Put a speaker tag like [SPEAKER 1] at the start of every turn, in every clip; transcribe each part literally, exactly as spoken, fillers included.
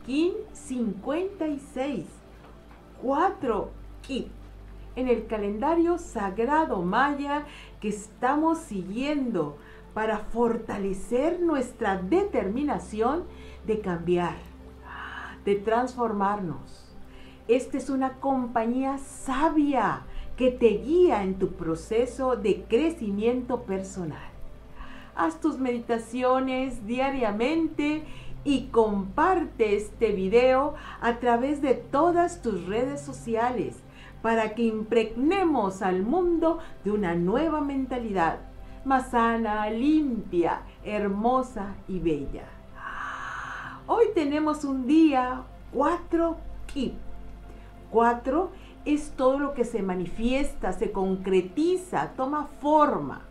[SPEAKER 1] King cincuenta y seis. cuatro Kip. En el calendario sagrado maya que estamos siguiendo para fortalecer nuestra determinación de cambiar, de transformarnos. Esta es una compañía sabia que te guía en tu proceso de crecimiento personal. Haz tus meditaciones diariamente y comparte este video a través de todas tus redes sociales para que impregnemos al mundo de una nueva mentalidad, más sana, limpia, hermosa y bella. Hoy tenemos un día cuatro Kip. cuatro es todo lo que se manifiesta, se concretiza, toma forma.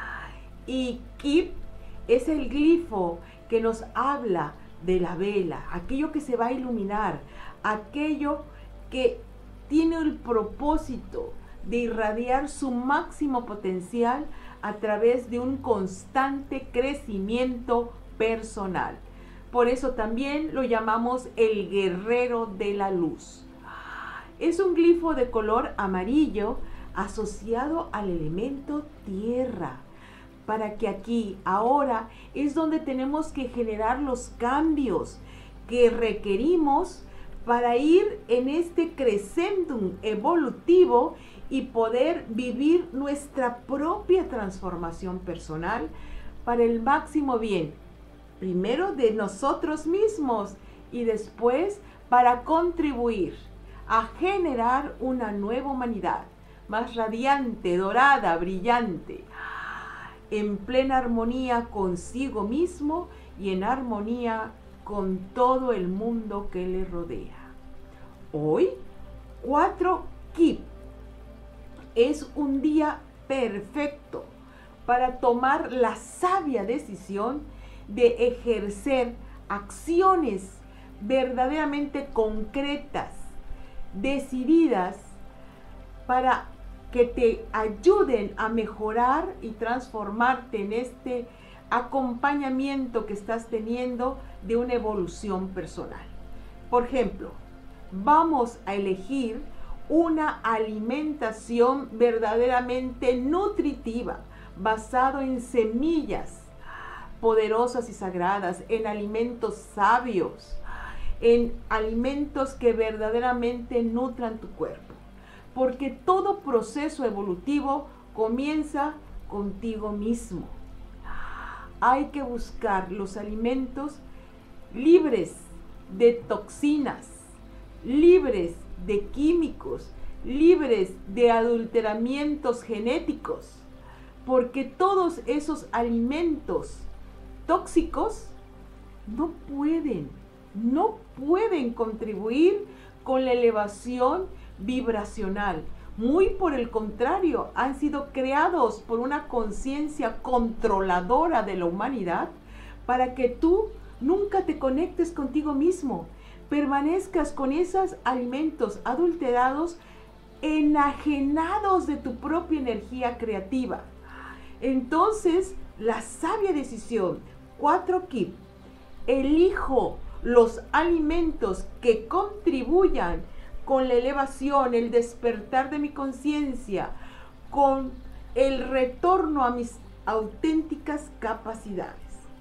[SPEAKER 1] Y Kip es el glifo que nos habla de la vela, aquello que se va a iluminar, aquello que tiene el propósito de irradiar su máximo potencial a través de un constante crecimiento personal. Por eso también lo llamamos el guerrero de la luz. Es un glifo de color amarillo asociado al elemento tierra, para que aquí, ahora, es donde tenemos que generar los cambios que requerimos para ir en este crescendum evolutivo y poder vivir nuestra propia transformación personal para el máximo bien, primero de nosotros mismos y después para contribuir a generar una nueva humanidad más radiante, dorada, brillante, en plena armonía consigo mismo y en armonía con todo el mundo que le rodea. Hoy, cuatro Kip, es un día perfecto para tomar la sabia decisión de ejercer acciones verdaderamente concretas, decididas, para que te ayuden a mejorar y transformarte en este acompañamiento que estás teniendo de una evolución personal. Por ejemplo, vamos a elegir una alimentación verdaderamente nutritiva, basado en semillas poderosas y sagradas, en alimentos sabios, en alimentos que verdaderamente nutran tu cuerpo. Porque todo proceso evolutivo comienza contigo mismo. Hay que buscar los alimentos libres de toxinas, libres de químicos, libres de adulteramientos genéticos, porque todos esos alimentos tóxicos no pueden, no pueden contribuir con la elevación vibracional. Muy por el contrario, han sido creados por una conciencia controladora de la humanidad para que tú nunca te conectes contigo mismo, permanezcas con esos alimentos adulterados, enajenados de tu propia energía creativa. Entonces, la sabia decisión, cuatro Kip, elijo los alimentos que contribuyan con la elevación, el despertar de mi conciencia, con el retorno a mis auténticas capacidades.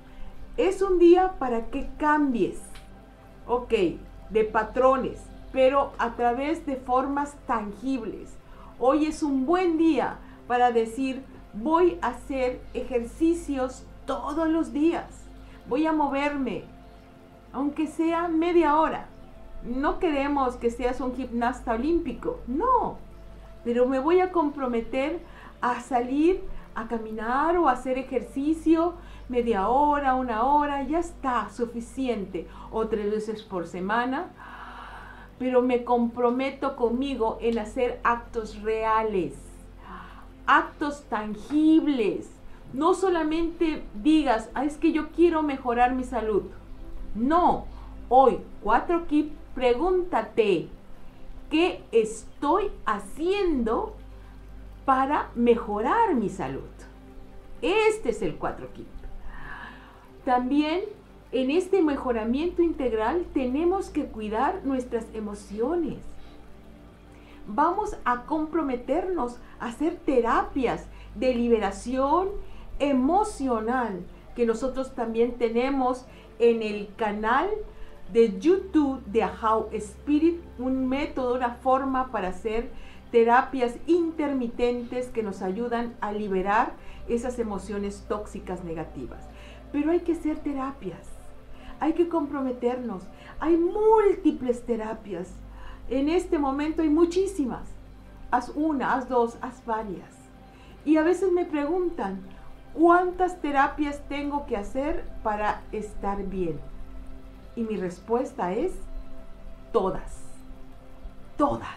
[SPEAKER 1] Es un día para que cambies, ok, de patrones, pero a través de formas tangibles. Hoy es un buen día para decir, voy a hacer ejercicios todos los días. Voy a moverme, aunque sea media hora. No queremos que seas un gimnasta olímpico, no. Pero me voy a comprometer a salir a caminar o a hacer ejercicio media hora, una hora, ya está, suficiente. O tres veces por semana. Pero me comprometo conmigo en hacer actos reales, actos tangibles. No solamente digas, ah, es que yo quiero mejorar mi salud. No, hoy, cuatro Kip, pregúntate, ¿qué estoy haciendo para mejorar mi salud? Este es el cuatro Kip. También En este mejoramiento integral tenemos que cuidar nuestras emociones. Vamos a comprometernos a hacer terapias de liberación emocional que nosotros también tenemos en el canal de YouTube de How Spirit, un método, una forma para hacer terapias intermitentes que nos ayudan a liberar esas emociones tóxicas negativas. Pero hay que hacer terapias, hay que comprometernos. Hay múltiples terapias. En este momento hay muchísimas. Haz una, haz dos, haz varias. Y a veces me preguntan, ¿cuántas terapias tengo que hacer para estar bien? Y mi respuesta es, todas. Todas.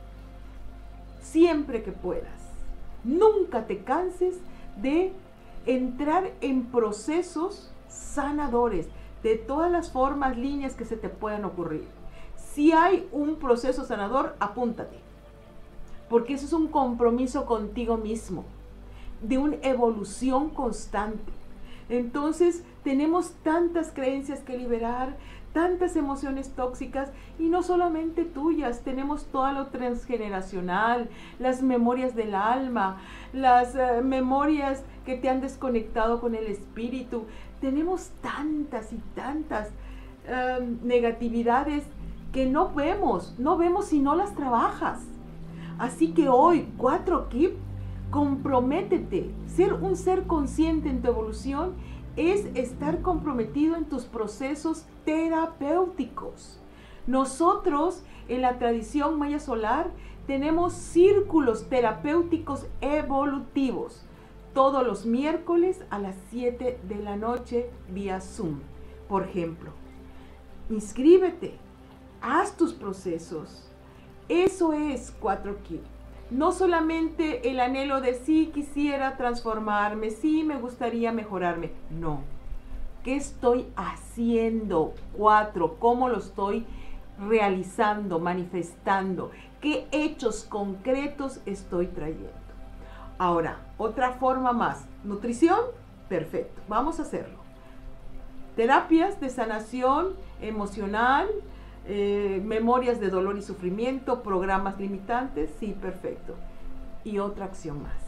[SPEAKER 1] Siempre que puedas. Nunca te canses de entrar en procesos sanadores de todas las formas, líneas que se te puedan ocurrir. Si hay un proceso sanador, apúntate, porque eso es un compromiso contigo mismo, de una evolución constante. Entonces, tenemos tantas creencias que liberar, tantas emociones tóxicas, y no solamente tuyas, tenemos todo lo transgeneracional, las memorias del alma, las uh, memorias que te han desconectado con el espíritu. Tenemos tantas y tantas uh, negatividades que no vemos, no vemos si no las trabajas. Así que hoy, cuatro K I P, comprométete. Ser un ser consciente en tu evolución es estar comprometido en tus procesos terapéuticos. Nosotros, en la tradición maya solar, tenemos círculos terapéuticos evolutivos todos los miércoles a las siete de la noche vía Zoom, por ejemplo. Inscríbete, haz tus procesos. Eso es cuatro K I P. No solamente el anhelo de sí quisiera transformarme, sí me gustaría mejorarme. No. ¿Qué estoy haciendo? Cuatro. ¿Cómo lo estoy realizando, manifestando? ¿Qué hechos concretos estoy trayendo? Ahora, otra forma más. Nutrición, perfecto. Vamos a hacerlo. Terapias de sanación emocional, Eh, memorias de dolor y sufrimiento, programas limitantes, sí, perfecto. Y otra acción más.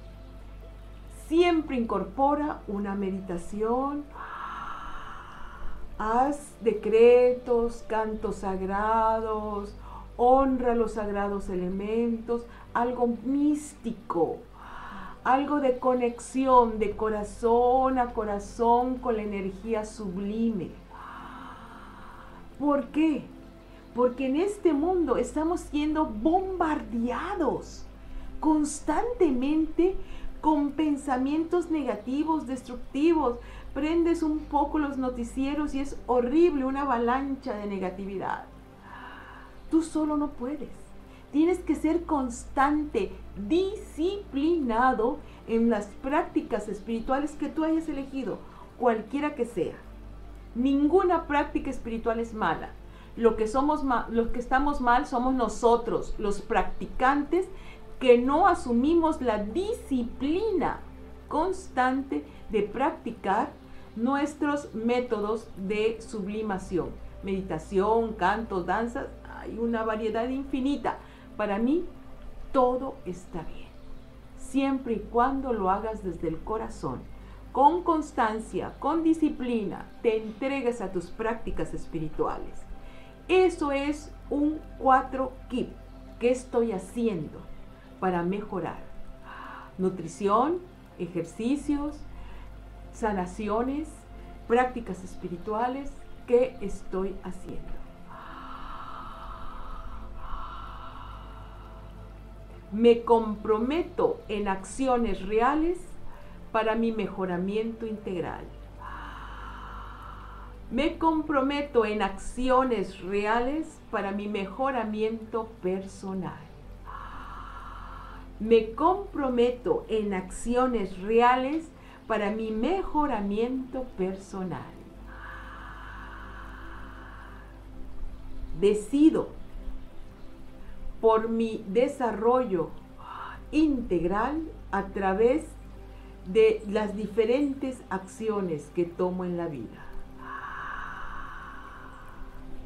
[SPEAKER 1] Siempre incorpora una meditación, haz decretos, cantos sagrados, honra los sagrados elementos, algo místico, algo de conexión de corazón a corazón con la energía sublime. ¿Por qué? Porque en este mundo estamos siendo bombardeados constantemente con pensamientos negativos, destructivos. Prendes un poco los noticieros y es horrible, una avalancha de negatividad. Tú solo no puedes. Tienes que ser constante, disciplinado en las prácticas espirituales que tú hayas elegido, cualquiera que sea. Ninguna práctica espiritual es mala. Lo que somos ma- los que estamos mal somos nosotros, los practicantes, que no asumimos la disciplina constante de practicar nuestros métodos de sublimación. Meditación, cantos, danzas, hay una variedad infinita. Para mí, todo está bien, siempre y cuando lo hagas desde el corazón. Con constancia, con disciplina, te entregues a tus prácticas espirituales. Eso es un cuatro K I P. ¿Qué estoy haciendo para mejorar? Nutrición, ejercicios, sanaciones, prácticas espirituales. ¿Qué estoy haciendo? Me comprometo en acciones reales para mi mejoramiento integral. Me comprometo en acciones reales para mi mejoramiento personal. Me comprometo en acciones reales para mi mejoramiento personal. Decido por mi desarrollo integral a través de las diferentes acciones que tomo en la vida.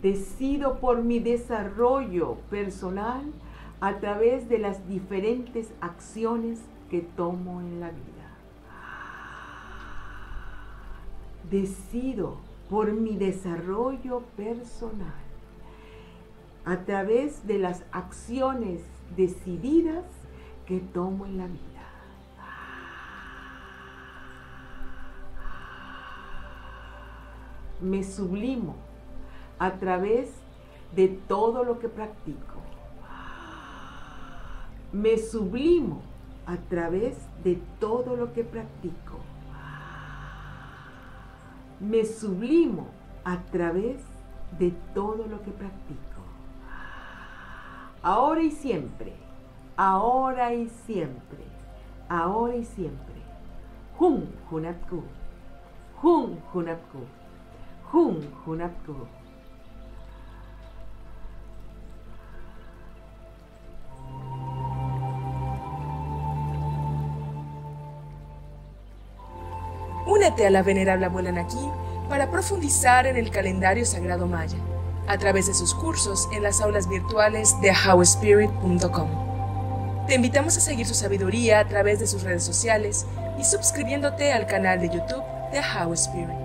[SPEAKER 1] Decido por mi desarrollo personal a través de las diferentes acciones que tomo en la vida. Decido por mi desarrollo personal a través de las acciones decididas que tomo en la vida. Me sublimo a través de todo lo que practico. Me sublimo a través de todo lo que practico. Me sublimo a través de todo lo que practico. Ahora y siempre, ahora y siempre, ahora y siempre. Hun Hunapku, Hun Hunapku, Hun Hunapku.
[SPEAKER 2] Únete a la venerable abuela Naki para profundizar en el calendario sagrado maya, a través de sus cursos en las aulas virtuales de how spirit punto com. Te invitamos a seguir su sabiduría a través de sus redes sociales y suscribiéndote al canal de YouTube de How Spirit.